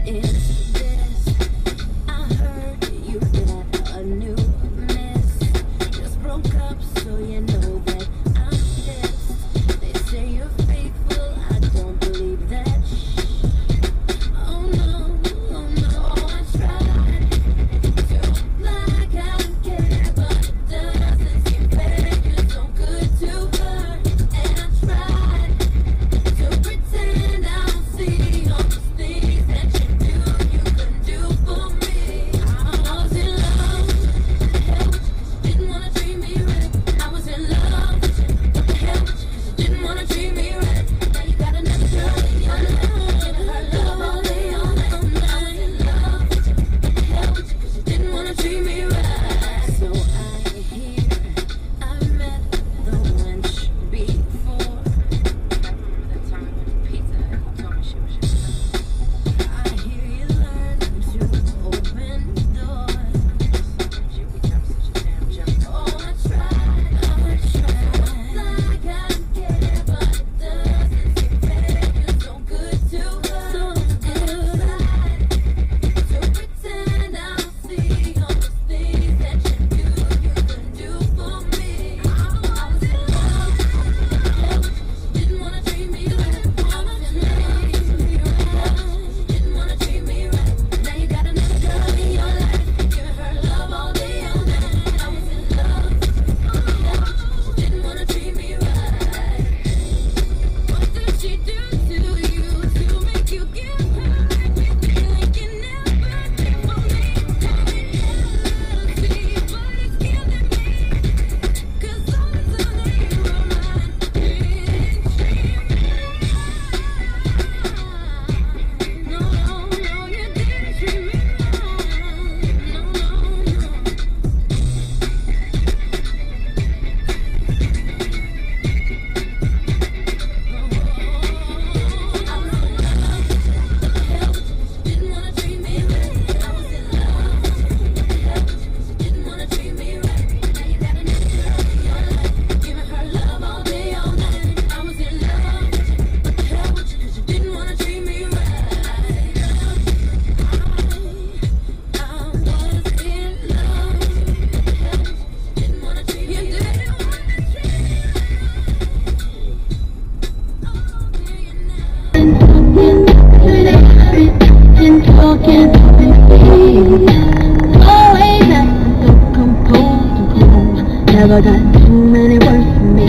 Never got too many words for me.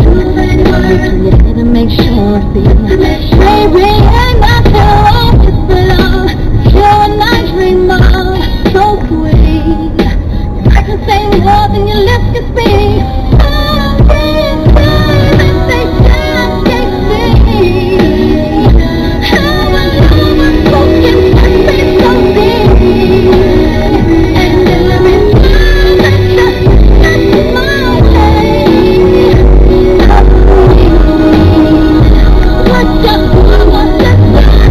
Yeah, to make sure I feel. Baby, I'm not sure it's love. You're a nice dream of, so sweet. I can say more than your lips can speak. Oh, yeah, and they just can't see how I love unspoken words so deep. And every time that you touch my what just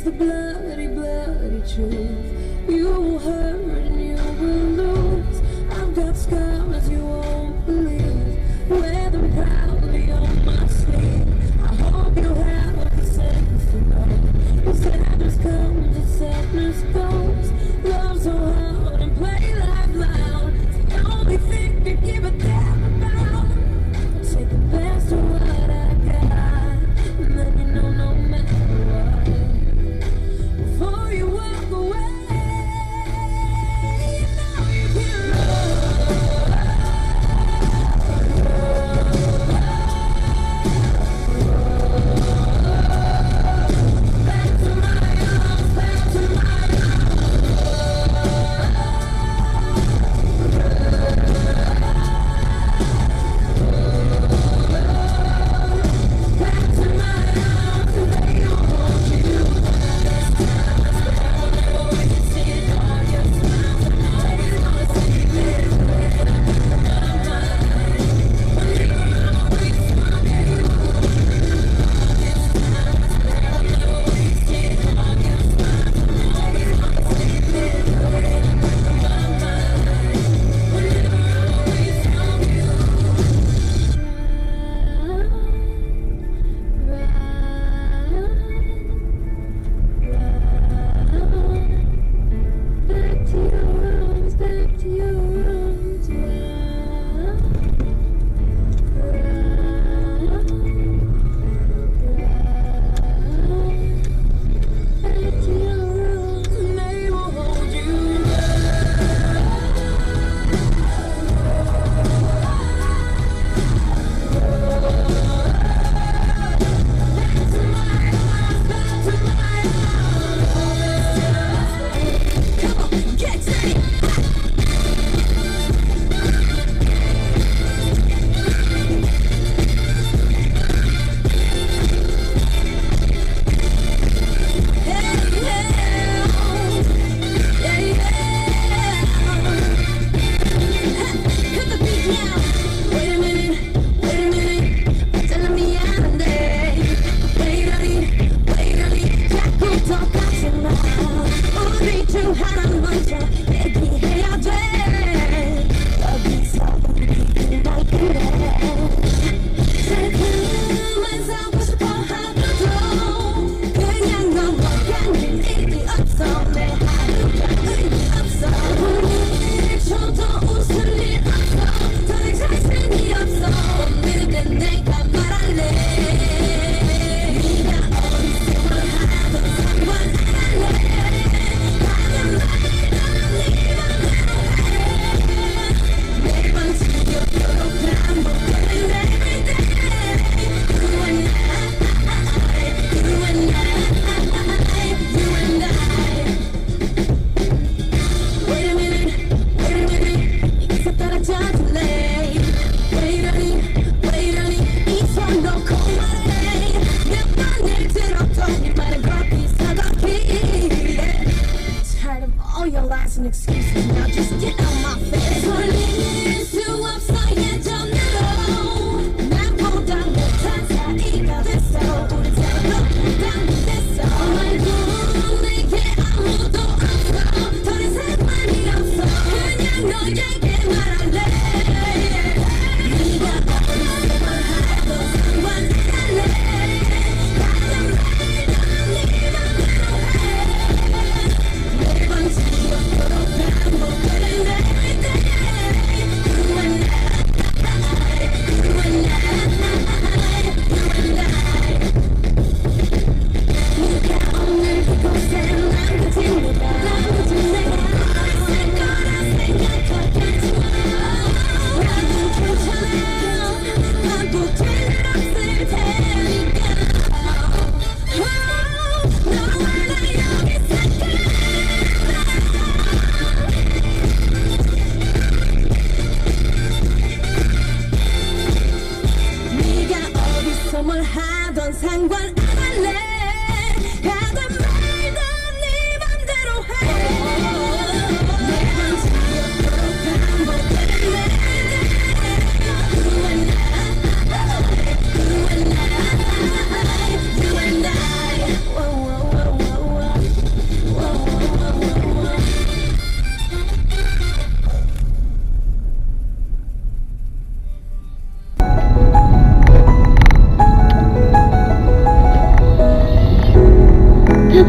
the bloody, bloody truth. You will hurt and you will lose. I've got scars you won't believe. Wear them proudly on my sleeve. I hope you have the sense to know. If sadness comes and sadness goes. Love so hard and play life loud. It's the only thing to give a damn about. Take the best of what I got, and then you know no matter what, before you walk away, you know you can back to my arms, back to my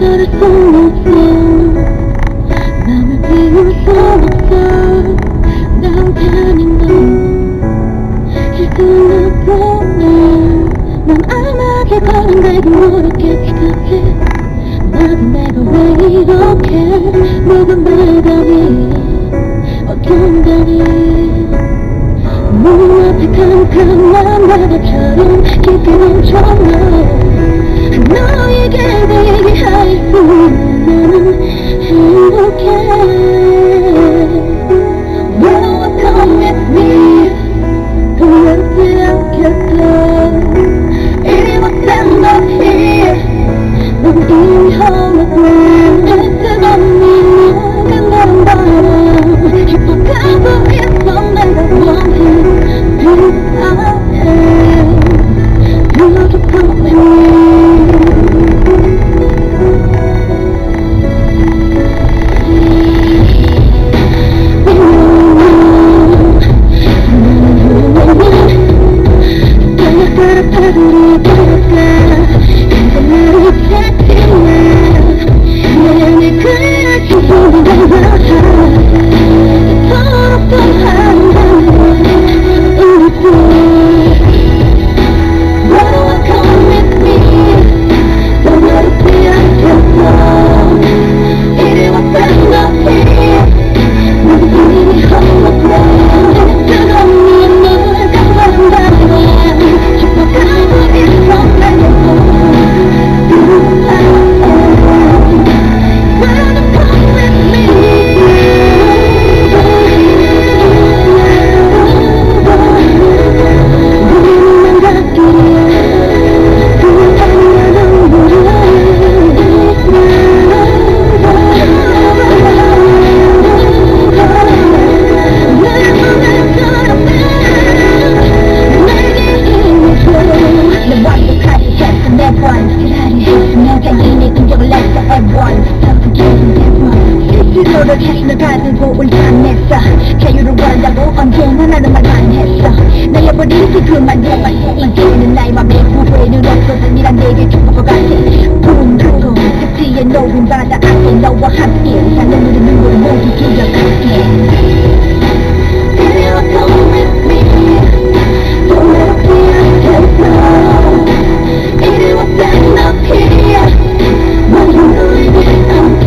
따를 수 없어 맘을 비울 수 없어 나 혼자는 넌 실수는 난 안하게 건데도 모르겠지 나도 내가 왜 이렇게 누군가니 어떤 다니 눈앞에 캄캄한 바다처럼 깊이 멈춰 너에게 얘기할 수 있는 행복해 Well, come with me 두렵지 않겠어 It was stand up here 넌 이미 hologram 뜨거운 네 눈은 바람 싶어가고 있어 내가 원해 This I am You just come with me 자신을 가지고 울산냈어 자유를 원한다고 언제나 나는 말만 했어 날려버리지 그만둬만 이제는 나의 맘에 후회는 없어서니란 내게 축복과 같아 붕붕 습지에 놓인 바다 앞에 너와 함께 난 눈물의 눈물을 모두 기억할게 Come with me Don't let us be until It was stand up here But you know it isn't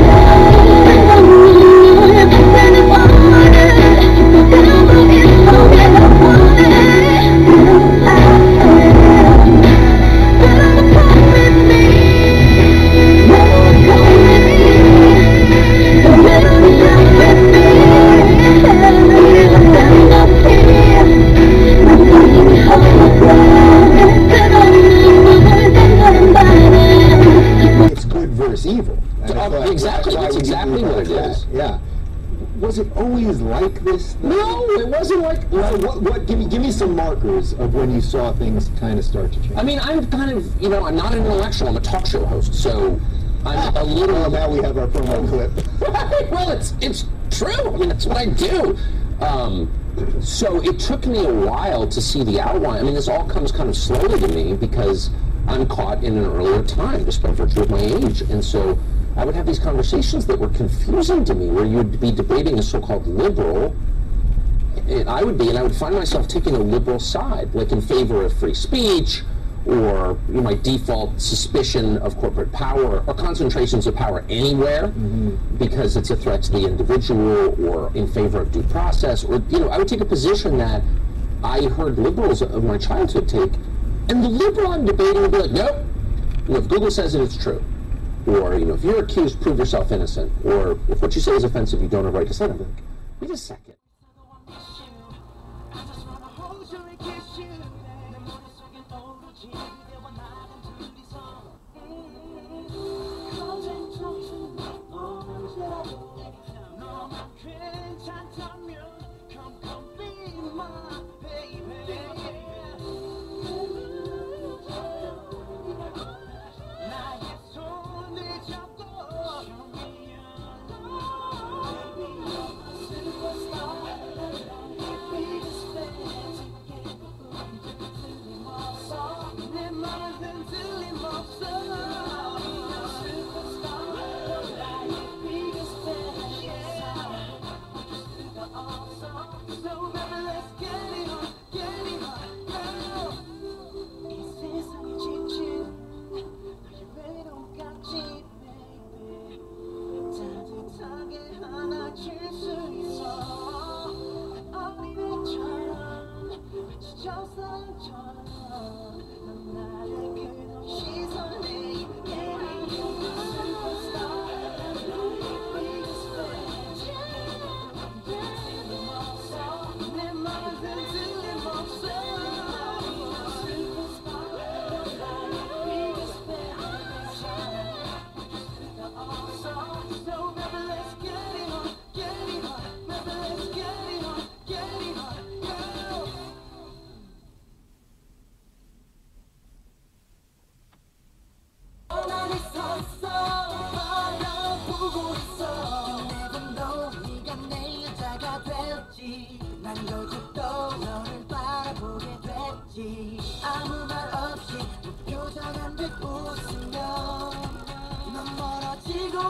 evil. Exactly, that's exactly what it is. Yeah. Was it always like this? No, it wasn't like. What? Give me some markers of when you saw things kind of start to change. I mean, I'm kind of, I'm not an intellectual. I'm a talk show host, so I'm a little. Well, now we have our promo clip. Well, it's true. I mean, that's what I do. So it took me a while to see the outline. I mean, this all comes kind of slowly to me because I'm caught in an earlier time, just by virtue of my age, and so I would have these conversations that were confusing to me, where you'd be debating a so-called liberal, and I would find myself taking a liberal side, like in favor of free speech, or my default suspicion of corporate power, or concentrations of power anywhere, because it's a threat to the individual, or in favor of due process, or, I would take a position that I heard liberals of my childhood take, and the liberal I'm debating would be like, nope, if Google says it, it's true. Or, if you're accused, prove yourself innocent. Or if what you say is offensive, you don't have a right to say it. I'm like, wait a second.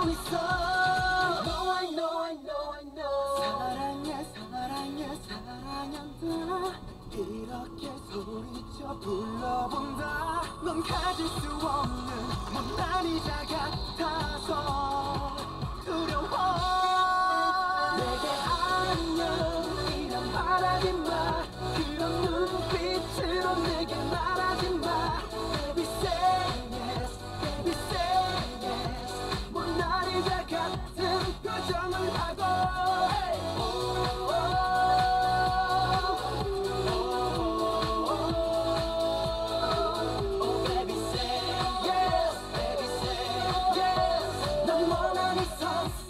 있어. No I know I know I know. 사랑해 사랑해 사랑한다. 이렇게 소리쳐 불러본다. 넌 가질 수 없는 못난 이자 같아서 두려워. 내게 안녕이란 말하지 마. 그런 눈빛으로 내게 말하지 마. Baby say yes, baby say yes. 못난 이자 같은 표정을 하고. Hey. Oh, oh, baby say yes, baby say yes. 난 멍하니 섰어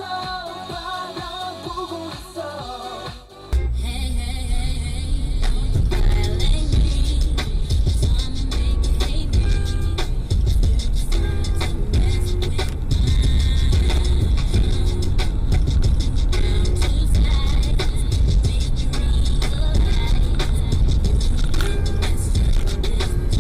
바라보고 있어. Hey, hey, hey, hey, don't violate me. Trying to make you hate me. You decide to mess with mine. I'm too tight, make you realize you messed up this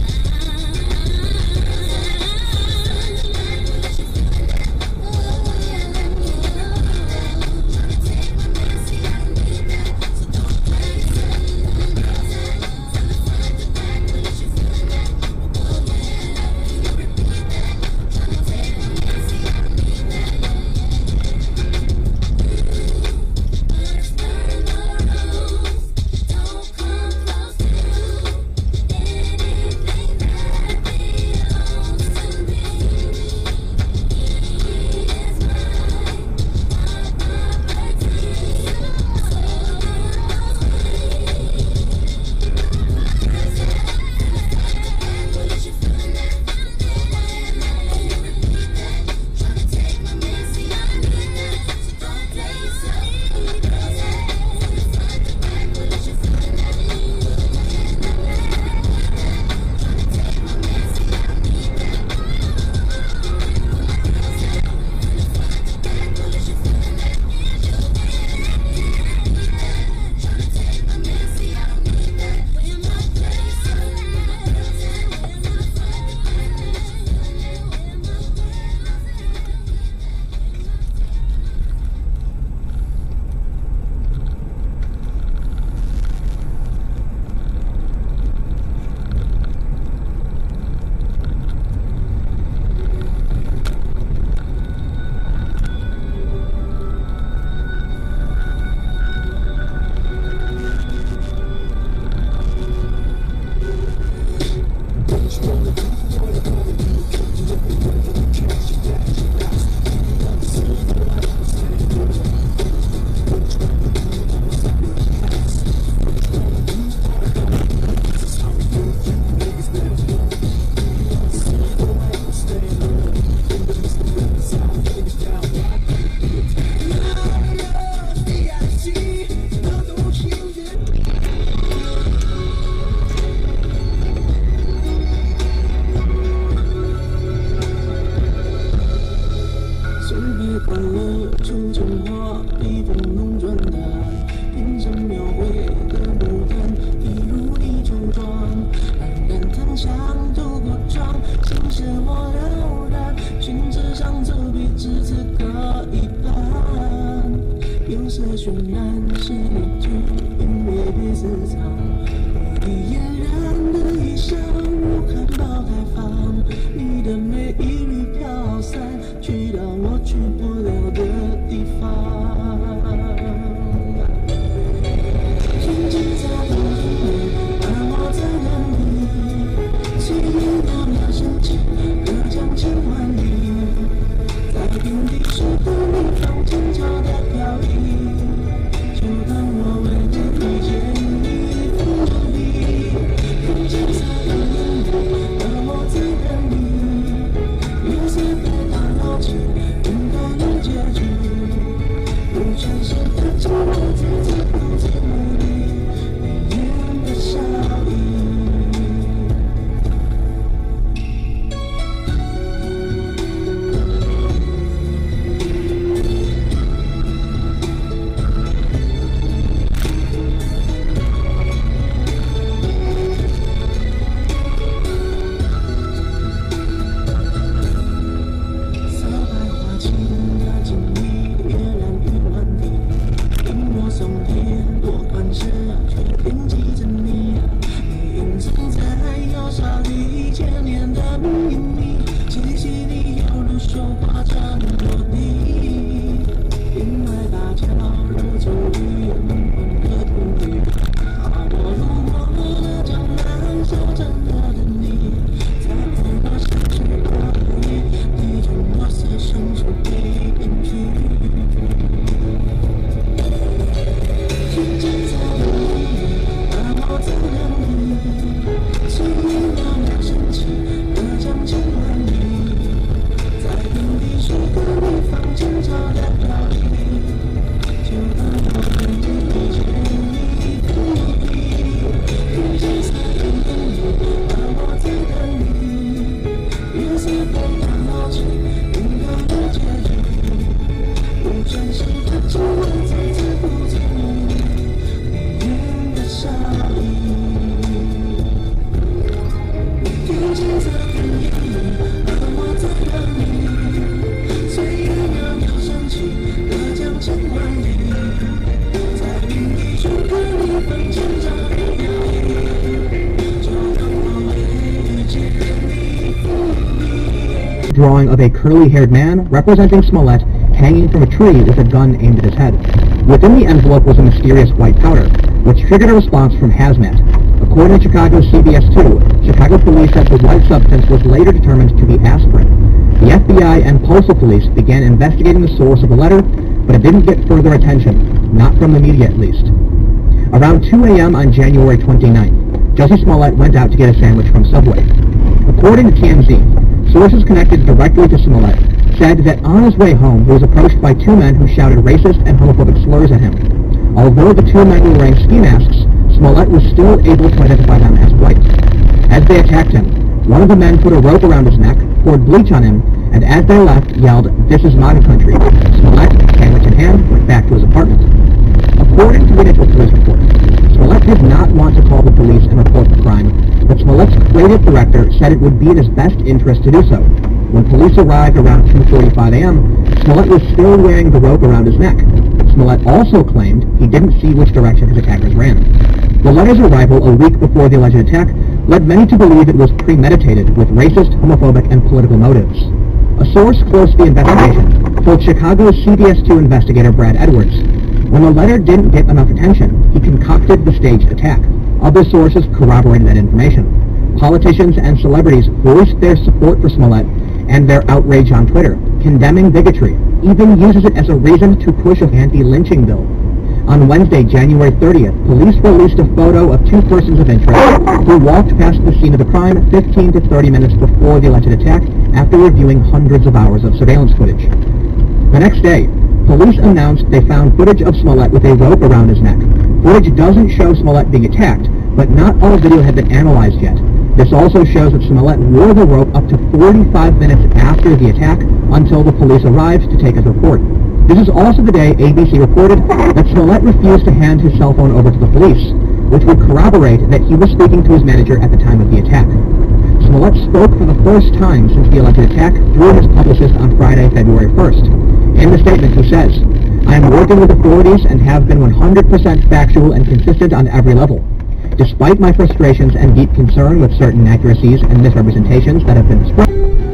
drawing of a curly-haired man representing Smollett hanging from a tree with a gun aimed at his head. Within the envelope was a mysterious white powder, which triggered a response from Hazmat. According to Chicago's CBS 2, Chicago police said the white substance was later determined to be aspirin. The FBI and postal police began investigating the source of the letter, but it didn't get further attention, not from the media at least. Around 2 a.m. on January 29th, Jesse Smollett went out to get a sandwich from Subway. According to TMZ, sources connected directly to Smollett said that on his way home he was approached by two men who shouted racist and homophobic slurs at him. Although the two men were wearing ski masks, Smollett was still able to identify them as white. As they attacked him, one of the men put a rope around his neck, poured bleach on him, and as they left, yelled, "This is MAGA country." Smollett, sandwich in hand, went back to his apartment. According to the initial police report, Smollett did not want to call the police and report the crime, but Smollett's creative director said it would be in his best interest to do so. When police arrived around 2:45 a.m., Smollett was still wearing the rope around his neck. Smollett also claimed he didn't see which direction his attackers ran. The letter's arrival a week before the alleged attack led many to believe it was premeditated with racist, homophobic, and political motives. A source close to the investigation told Chicago's CBS 2 investigator Brad Edwards, when the letter didn't get enough attention, he concocted the staged attack. Other sources corroborated that information. Politicians and celebrities voiced their support for Smollett and their outrage on Twitter, condemning bigotry, even uses it as a reason to push an anti-lynching bill. On Wednesday, January 30th, police released a photo of two persons of interest who walked past the scene of the crime 15 to 30 minutes before the alleged attack after reviewing hundreds of hours of surveillance footage. The next day, police announced they found footage of Smollett with a rope around his neck. Footage doesn't show Smollett being attacked, but not all video had been analyzed yet. This also shows that Smollett wore the rope up to 45 minutes after the attack until the police arrived to take his report. This is also the day ABC reported that Smollett refused to hand his cell phone over to the police, which would corroborate that he was speaking to his manager at the time of the attack. Smollett spoke for the first time since the alleged attack through his publicist on Friday, February 1st. In the statement, he says, "I am working with authorities and have been 100% factual and consistent on every level. Despite my frustrations and deep concern with certain inaccuracies and misrepresentations that have been described,